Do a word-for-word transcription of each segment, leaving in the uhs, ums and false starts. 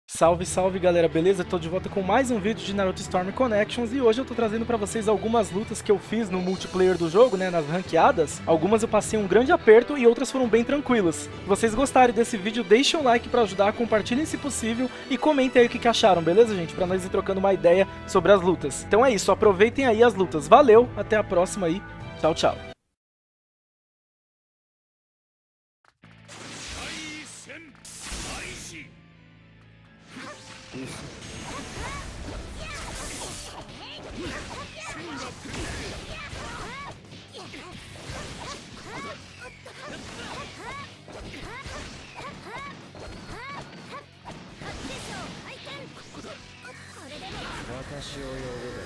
Salve, salve galera, beleza? Tô de volta com mais um vídeo de Naruto Storm Connections e hoje eu tô trazendo pra vocês algumas lutas que eu fiz no multiplayer do jogo, né, nas ranqueadas. Algumas eu passei um grande aperto e outras foram bem tranquilas. Se vocês gostarem desse vídeo, deixem um like pra ajudar, compartilhem se possível e comentem aí o que, que acharam, beleza, gente? Pra nós ir trocando uma ideia sobre as lutas. Então é isso, aproveitem aí as lutas. Valeu, até a próxima aí, tchau, tchau. 私を呼ぶで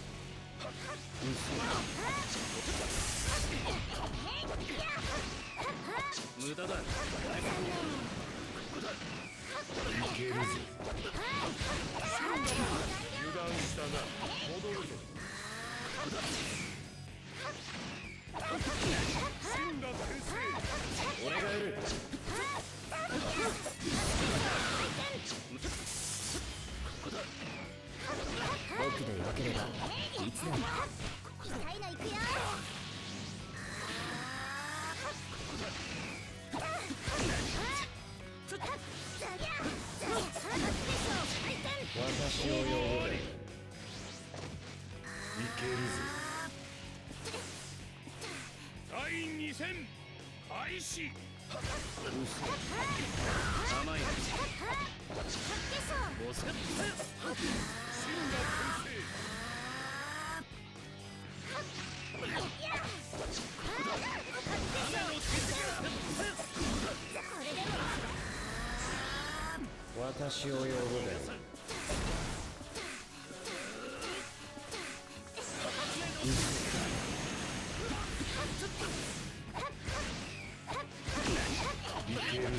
無駄だ。いけるぞ。油断したな。戻るぞ。死んだ天聖。俺がやる。僕でよければいつでも。痛いのいくよ。私を呼ぶで。いけるぞ。第二戦開始。甘いな。ボス。私を呼ぶで。いけるぞ。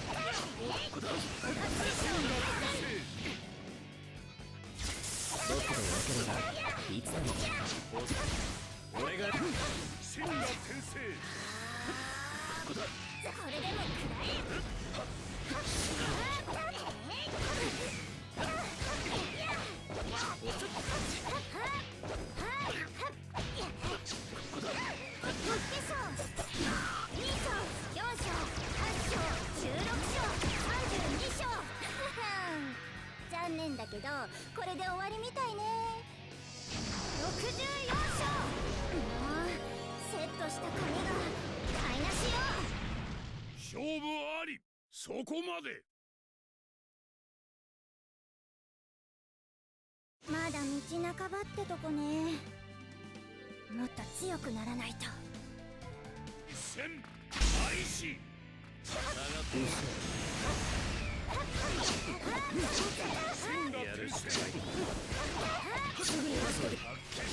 僕でよければいつでも。俺が死んだ天聖。これでも食らえ。残念だけどこれで終わりみたいね。ろくじゅうよん勝。もうセットした髪が台無しよ。勝負あり。そこまで。まだ道半ばってとこね。もっと強くならないと。一戦開始。下がってやるしかない。すぐに忘れる。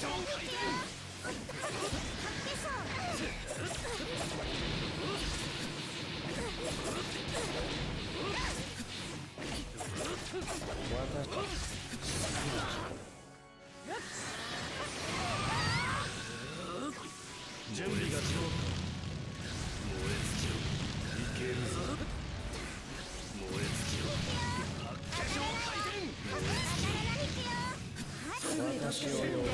準備が上手。燃え尽きろ。いけるぞ。燃え尽きろ。化粧回転。燃え尽きろ。私を呼ぶで。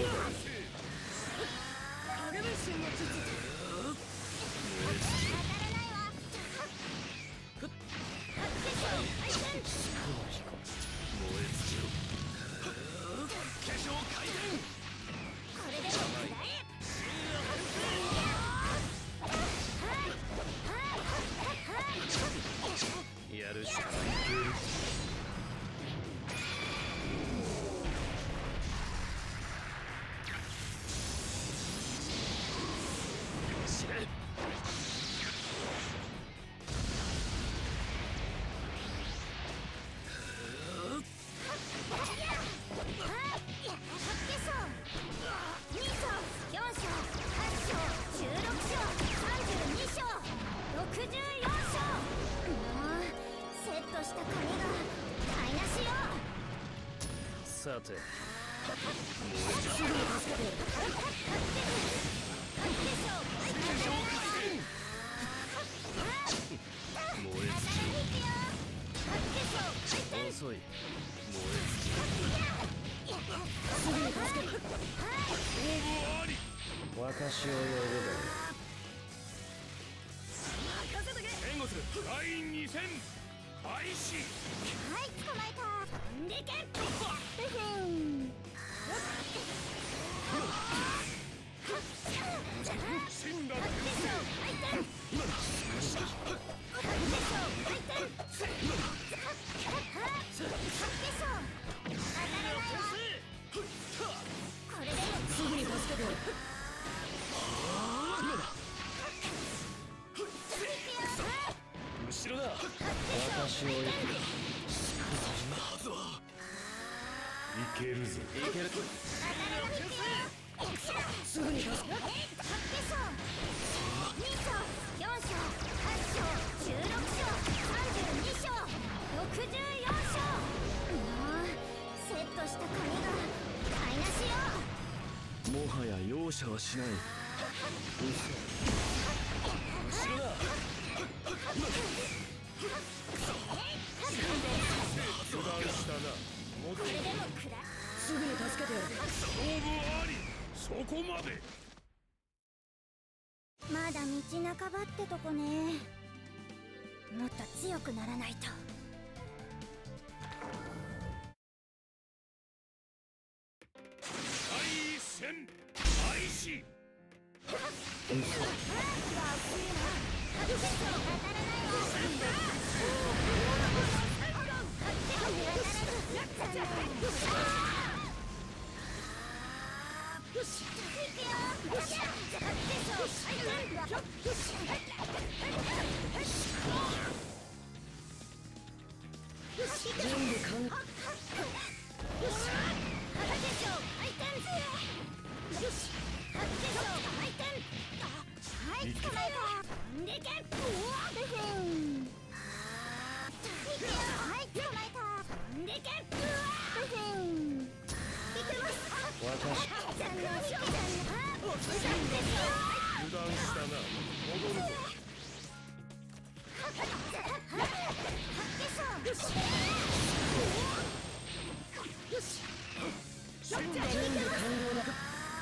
影分身の術。燃え尽きろ。燃え尽きろ。化粧回転。これでも食らえ。やるしかない。死ね。さて、もうすぐに助けて。燃え尽きろ。 遅い。燃え私を呼ぶ援護する。第二戦開始。 はい、捕まえた。飛んでけ。ふふん。 死んだ。 これでもすぐに助けてやる。 後ろだ。私を呼ぶ。そんなはずは。いけるぞ。いける。すぐに助け。はっけしょ。に章、よん章、はち章、じゅうろく章、さんじゅうに章、ろくじゅうよん章。もうセットした紙が台無しよ。 もはや容赦はしない。後ろだ。油断したな。 これでもくらすぐに助けてやる。勝負あり。そこまで。 まだ道半ばってとこね。もっと強くならないと。 第一戦開始。 よし、行くよ。よし、 準備完了。 よし、よし、はい、捕まえた。でけ。はい、捕まえた。でけ。いけます。 私。 残念。 油断したな。戻るぞ。 よし。よし。 準備完了だ。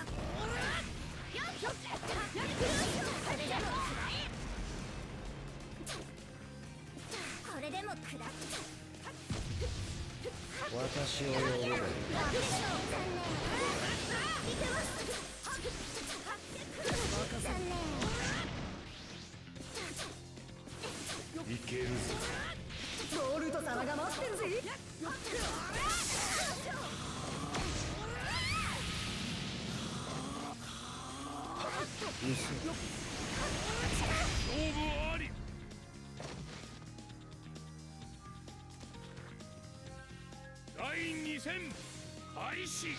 これでもくらっ私を呼ぶ。 残念。残念。 いけるぞ。 ボルト様が待ってるぜ。 勝負あり。第二戦開始。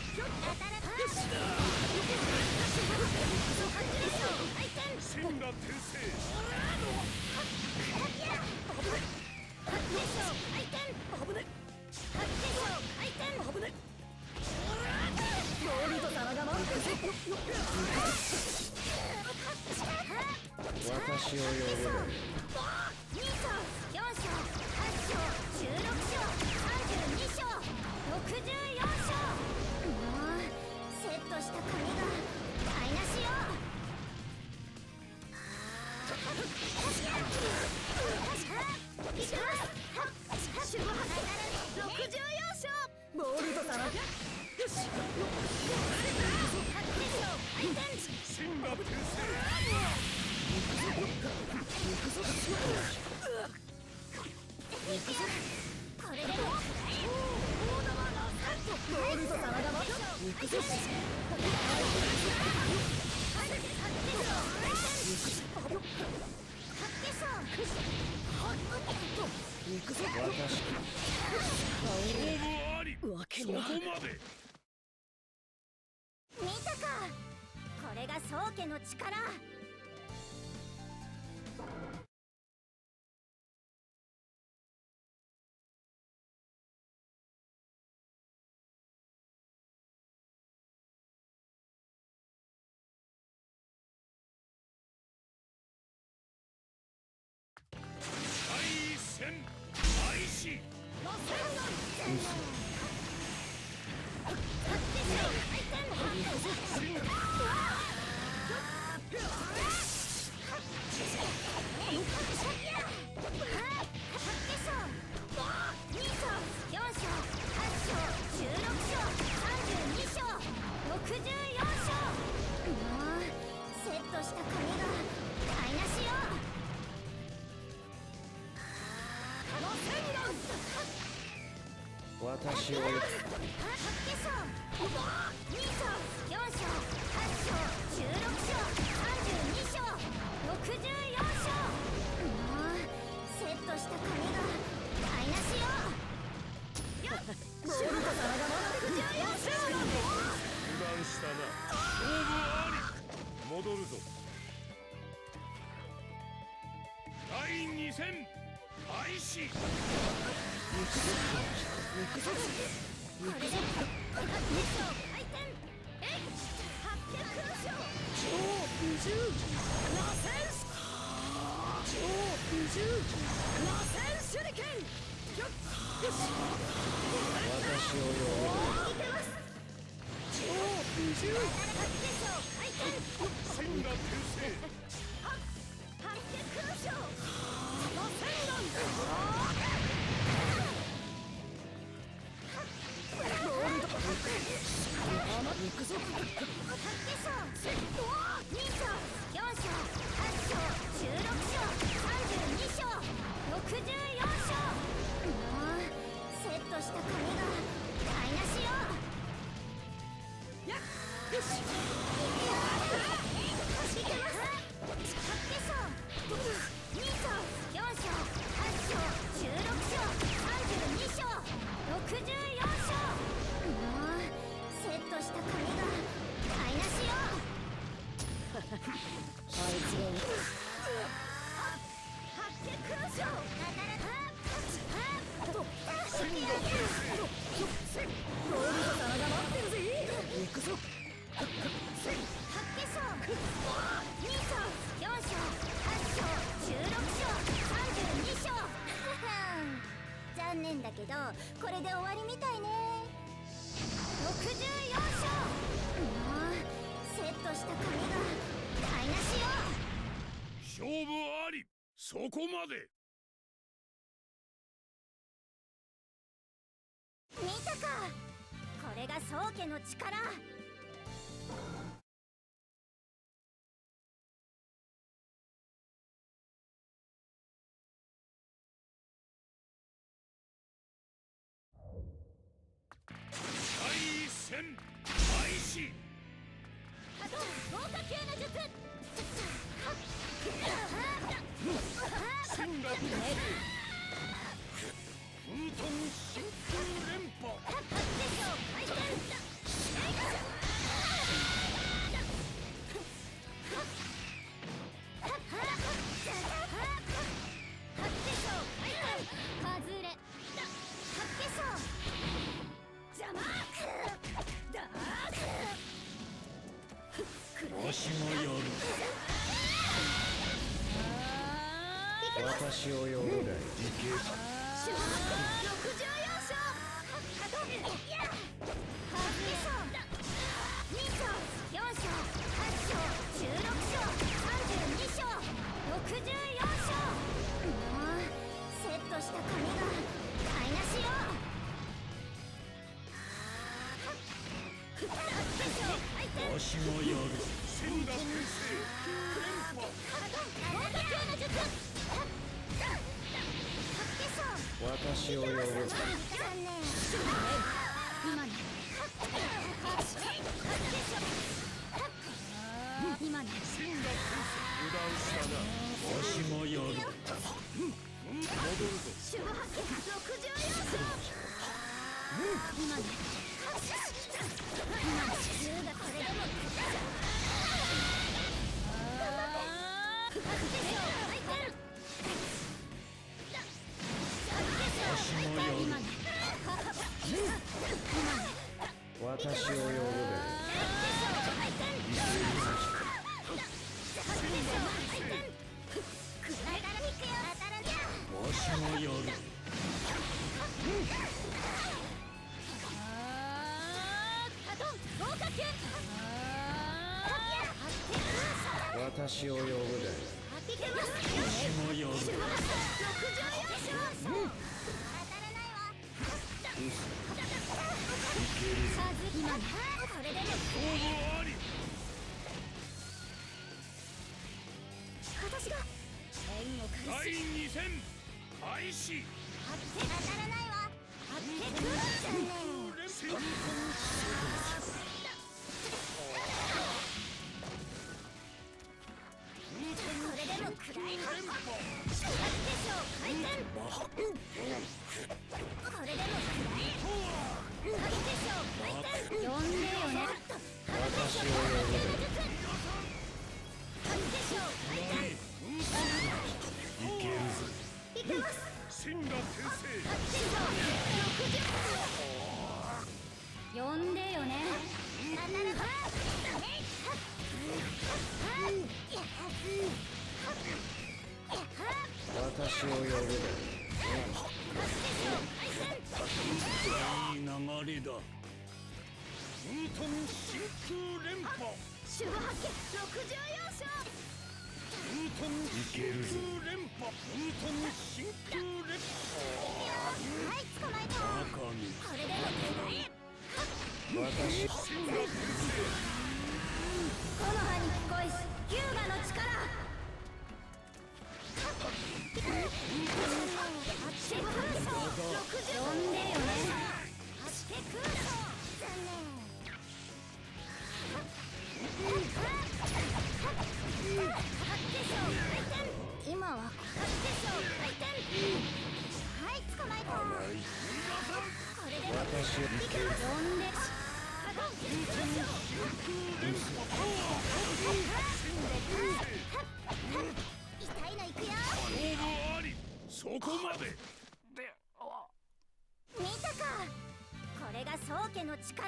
死んだ転生。 ボルト様が待ってるぜ。 私を呼ぶ。 に章、よん章、はち章、じゅうろく章、さんじゅうに章、ろくじゅうよん章。もうセットした紙が台無しよ。ろくじゅうよん章。 ボルト様。よし。 死んだ転生。 これでもボルト様が待ってる。 行くぞ。私。勝負あり。 わけそこには。 まで。 見たか。これが宗家の力。 第一戦開始。 私を戻るぞ。第二戦開始。 残念だけどこれで終わりみたいね。ろくじゅうよん勝。もうセットした髪が台無しよ。 勝負あり。そこまで。 見たか、これが宗家の力。 第一戦開始。 豪華級の術。 戦略風遁真空連覇。わしもやる。 私を呼ぶがいい。 ろくじゅうよん勝。に勝、よん勝、はち勝、じゅうろく勝、さんじゅうに勝、ろくじゅうよん勝。もうセットした髪が台無しよ。 わしもやる。戦略性連覇。 私を呼ぶ。 残念。今ね。今ね。 油断したな。わしもやる。戻るぞ。 守護発揮ろくじゅうよん勝。今ね。今ね。銃がこれでも。 私を呼ぶがいい。 わしもやる。 私を呼ぶで。 私も呼ぶ。 ろくじゅうよん勝当たらないわ数今これでも勝負あり。 私が縁を返第し二戦開始。 当たらないわ残念戦これでも食らい連覇。 化粧回転これでも食らい化粧回転呼んでよね私を呼ぶで。 化粧回転いけるぞ。 いけます真が転生。 呼んでよね当たる私を呼ぶで。 いい流れだ。ムートン真空連覇。 守護発揮ろくじゅうよん勝ムートン真空連覇。ムートン真空連覇。 はい捕まえた赤身。 これでも食らい私真が転生。 木の葉に恋し優雅の力八手空想ろくじゅう呼んでよね八手空想残念八手将回転今は八手将回転はい捕まえたこれでも私をいけます呼んで痛いのいくよ勝負あり。そこまで。 見たかこれが宗家の力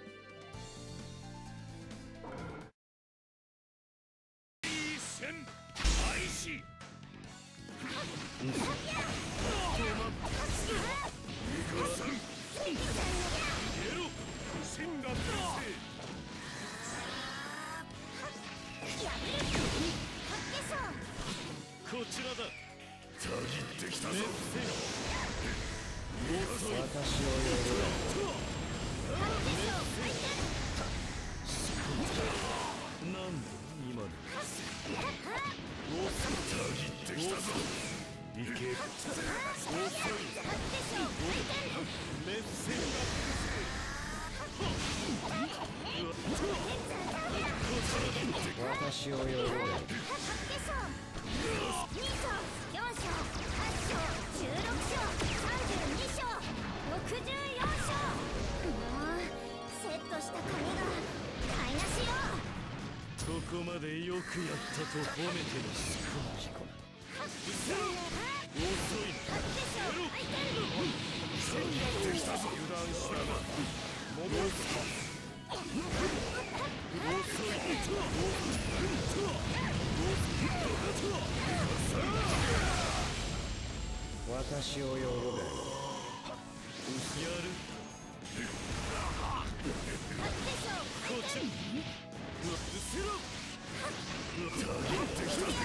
第一戦開始。ゲロ真が転生。こちらだ。たぎってきたぞ。 私を呼ぶで。 なんだ今の。たぎってきたぞ。いけ。遅い。熱戦が私を呼ぶで。 セットした髪が台無しよここまでよくやったと褒めてる。遅い。できたぞ。油断したな。戻すか。遅い。 私を呼ぶで。 やる。こっち。うせろ。たぎってきたぞ。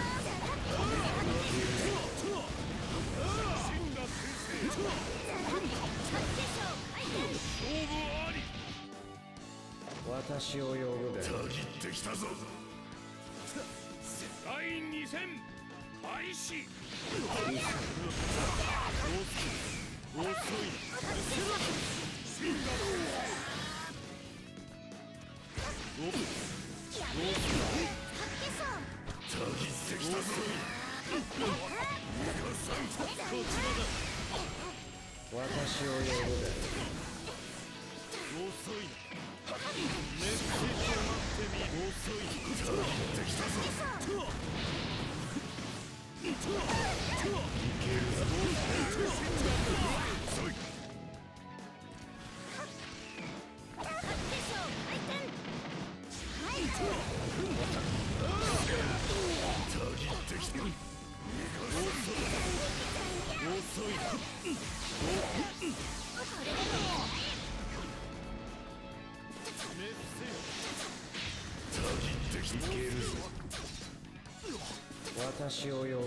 真が転生。勝負あり。 私を呼ぶで。 たぎってきたぞ。第二戦開始。遅い。真が転生。たぎってきたぞ。こちらだ。 私を呼ぶで。 遅い。メッセージを待ってみ。遅い。たぎってきたぞ。いけるぞ。遅い。たぎってきた。遅い。メッセージ。 けるぞ私を呼ぶだよ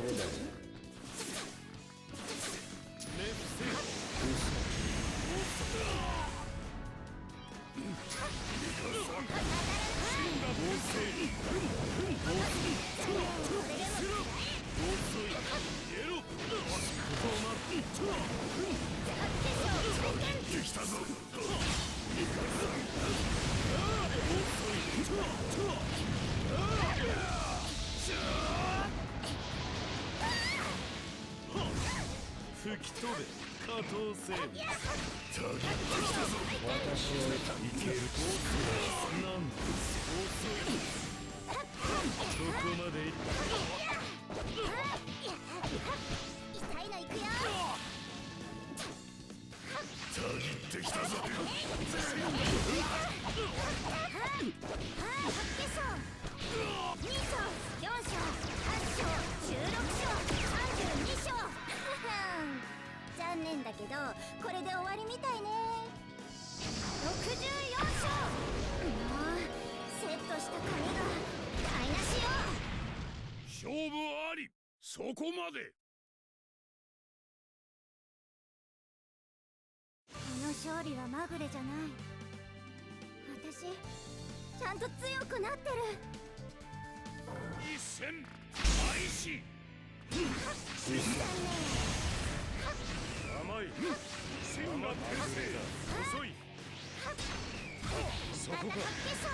吹き飛べ加藤生物私をいけるなんだ遅いどこまで行った痛いのいくよたぎってきたぞに章、よん章、はち章、じゅうろく章、さんじゅうに章残念だけどこれで終わりみたいねろくじゅうよん章もうセットした髪が台無しよ勝負ありそこまでこの勝利はまぐれじゃない私ちゃんと強くなってる一戦開始甘い芯が転生遅いそこかに章、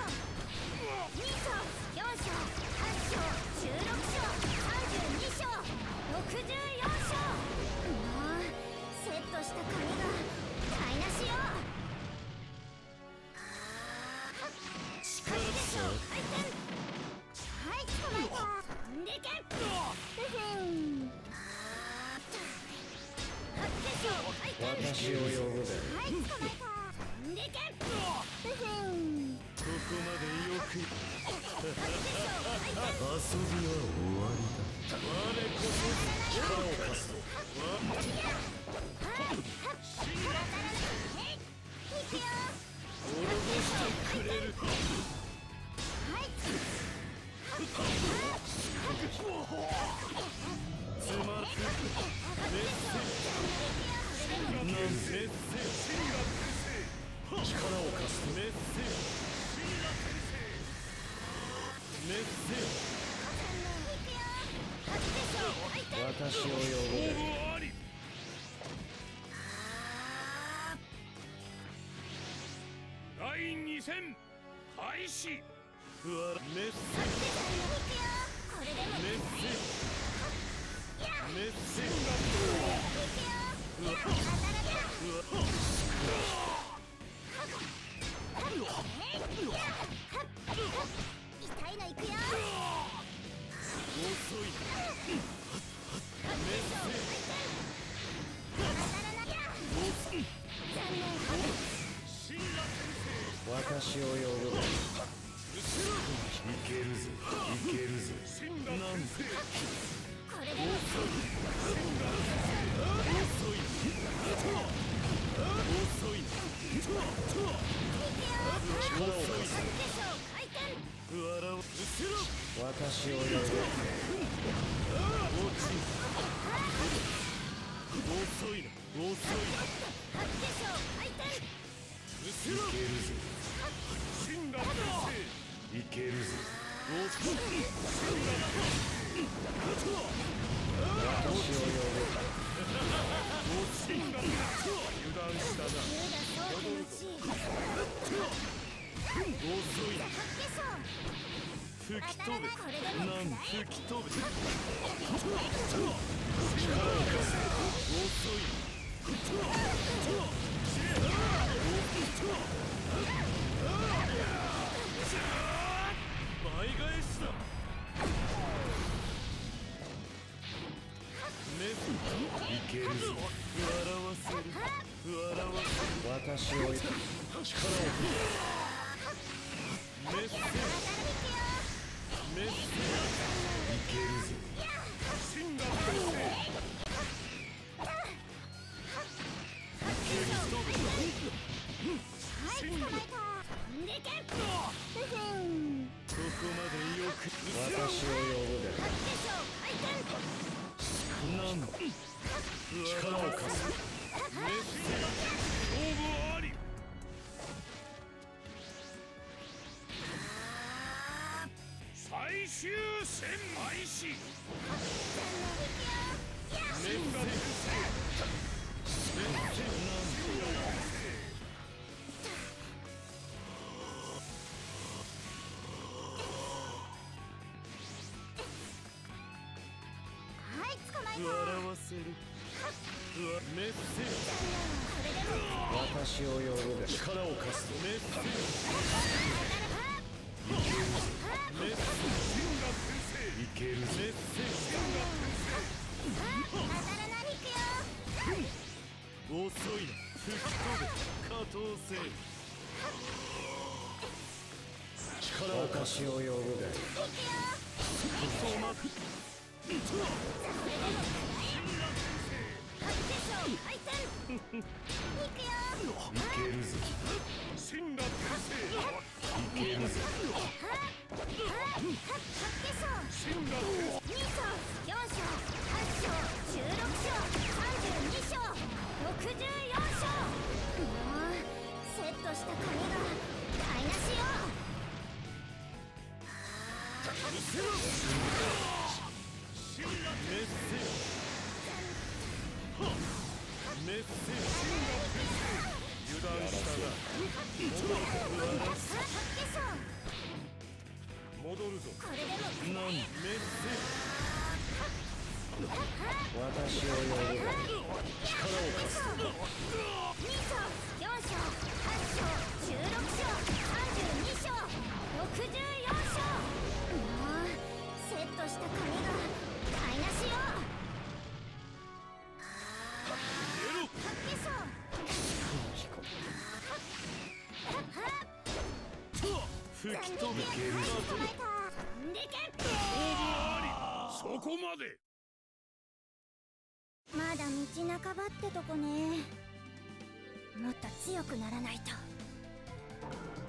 よん章、はち章、じゅうろく章、さんじゅうに章、ろくじゅうよん章もうセットした髪が台無しよ力でしょ回転はい捕まえた飛んでけふふん私を呼ぶだよはい捕まえた飛んでけふふんここまでよく遊びは遊びは終わりだ我こそ力を貸すぞ滅ぼしてくれるつまらくメッセなんメッセ力を貸すメッセメッセ私を呼ぶだよ勝負ありだいに戦開始わらメッセこれでもメッセメッセうわうわ痛いのいくよ遅いメッセ残念神羅私を呼ぶだよいけるぞいけるぞ神羅なんでこれでも遅い遅い力を貸す回転笑う後ろ私を呼ぶ落ち遅いな遅いな回転後ろ神羅転生いけるぞ遅い私を呼神羅油断したなそう気持ちいい遅いな吹き飛べなん吹き飛べ力を貸せ遅い倍返しだメスいけるぞ笑わせる笑わせる私を呼ぶ力をメッセメッセいけるぞ神羅転生神羅でけここまでよく戦開始。 やメンガルセメンセはい捕まえた。 笑わせる。メッセ私を呼ぶが力を貸すとメッセメッセいけるメッセ当たらないいくよ。 遅いな。吹き飛べ加藤せ力を貸す。 私を呼ぶが止まっ回転いくよ。 いけるぞ。神羅転生いけるぞ。神羅転に章、よん章、はち章、じゅうろく章、さんじゅうに章、ろくじゅうよん章。もうセットした紙が台無しよ。 メッセメッセ油断したな。戻るぞ。 これでも何メッセ私を呼ぶが力を貸す。 に章、よん章、はち章、じゅうろく章、さんじゅうに章、ろくじゅうよん章。もうセットした紙が台無しよ。 吹き飛べ。そこまで。 まだ道半ばってとこね。もっと強くならないと。